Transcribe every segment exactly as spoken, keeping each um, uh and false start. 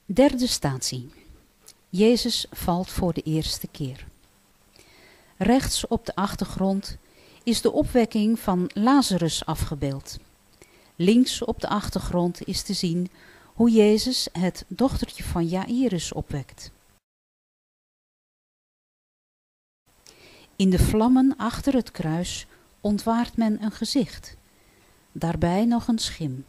Derde statie. Jezus valt voor de eerste keer. Rechts op de achtergrond is de opwekking van Lazarus afgebeeld. Links op de achtergrond is te zien hoe Jezus het dochtertje van Jaïrus opwekt. In de vlammen achter het kruis ontwaart men een gezicht, daarbij nog een schim.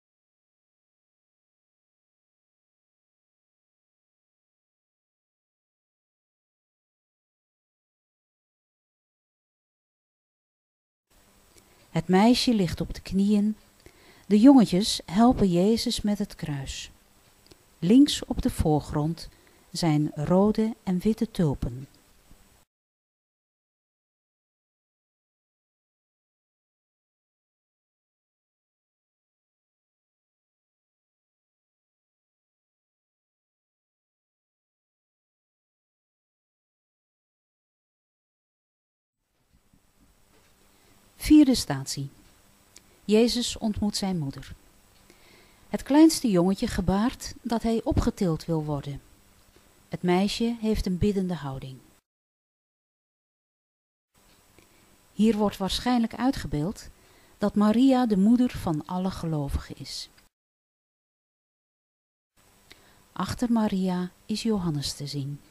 Het meisje ligt op de knieën. De jongetjes helpen Jezus met het kruis. Links op de voorgrond zijn rode en witte tulpen. Vierde statie. Jezus ontmoet zijn moeder. Het kleinste jongetje gebaart dat hij opgetild wil worden. Het meisje heeft een biddende houding. Hier wordt waarschijnlijk uitgebeeld dat Maria de moeder van alle gelovigen is. Achter Maria is Johannes te zien.